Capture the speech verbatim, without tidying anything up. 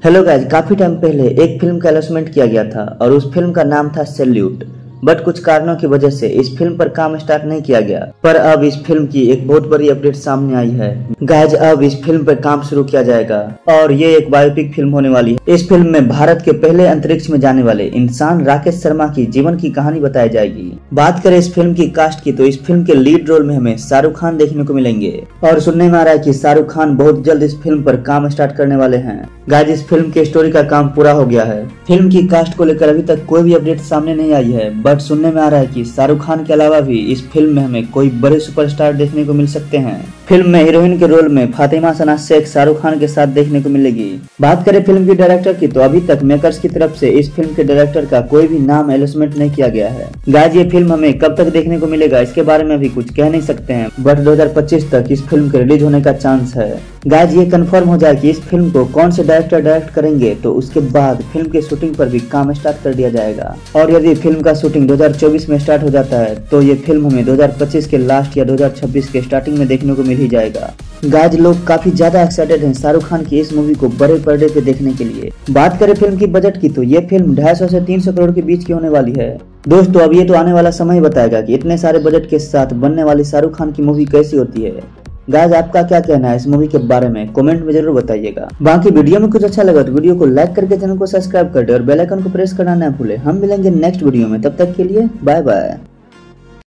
Hello guys, काफी time पहले एक फिल्म का अनाउंसमेंट किया गया था और उस फिल्म का नाम था सैल्यूट। बट कुछ कारणों की वजह से इस फिल्म पर काम स्टार्ट नहीं किया गया। पर अब इस फिल्म की एक बहुत बड़ी अपडेट सामने आई है। गाइज, अब इस फिल्म पर काम शुरू किया जाएगा और ये एक बायोपिक फिल्म होने वाली है। इस फिल्म में भारत के पहले अंतरिक्ष में जाने वाले इंसान राकेश शर्मा की जीवन की कहानी बताई जाएगी। बात करें इस फिल्म की कास्ट की, तो इस फिल्म के लीड रोल में हमें शाहरुख खान देखने को मिलेंगे और सुनने में आ रहा है कि शाहरुख खान बहुत जल्द इस फिल्म पर काम स्टार्ट करने वाले हैं। गाइज, इस फिल्म के स्टोरी का काम पूरा हो गया है। फिल्म की कास्ट को लेकर अभी तक कोई भी अपडेट सामने नहीं आई है, बट सुनने में आ रहा है कि शाहरुख खान के अलावा भी इस फिल्म में हमें कोई बड़े सुपरस्टार देखने को मिल सकते हैं। फिल्म में हीरोइन के रोल में फातिमा सना शेख शाहरुख खान के साथ देखने को मिलेगी। बात करें फिल्म की डायरेक्टर की, तो अभी तक मेकर्स की तरफ से इस फिल्म के डायरेक्टर का कोई भी नाम अनाउंसमेंट नहीं किया गया है। गाइज, ये फिल्म हमें कब तक देखने को मिलेगा इसके बारे में भी कुछ कह नहीं सकते हैं, बट दो हज़ार पच्चीस तक इस फिल्म के रिलीज होने का चांस है। गाइज, ये कंफर्म हो जाए कि इस फिल्म को कौन से डायरेक्टर डायरेक्ट करेंगे तो उसके बाद फिल्म के शूटिंग पर भी काम स्टार्ट कर दिया जाएगा। और यदि फिल्म का शूटिंग दो हज़ार चौबीस में स्टार्ट हो जाता है तो ये फिल्म हमें दो हज़ार पच्चीस के लास्ट या दो हज़ार छब्बीस के स्टार्टिंग में देखने को मिल ही जाएगा। गाइज, लोग काफी ज्यादा एक्साइटेड हैं शाहरुख खान की इस मूवी को बड़े पर्दे पे देखने के लिए। बात करें फिल्म की बजट की, तो ये फिल्म ढाई सौ से तीन सौ करोड़ के बीच की होने वाली है। दोस्तों, अब ये तो आने वाला समय ही बताएगा कि इतने सारे बजट के साथ बनने वाली शाहरुख खान की मूवी कैसी होती है। गाइज, आपका क्या कहना है इस मूवी के बारे में कमेंट में जरूर बताइएगा। बाकी वीडियो में कुछ अच्छा लगा तो वीडियो को लाइक करके चैनल को सब्सक्राइब कर दे और बेल आइकन को प्रेस करना ना भूले। हम मिलेंगे नेक्स्ट वीडियो में, तब तक के लिए बाय बाय।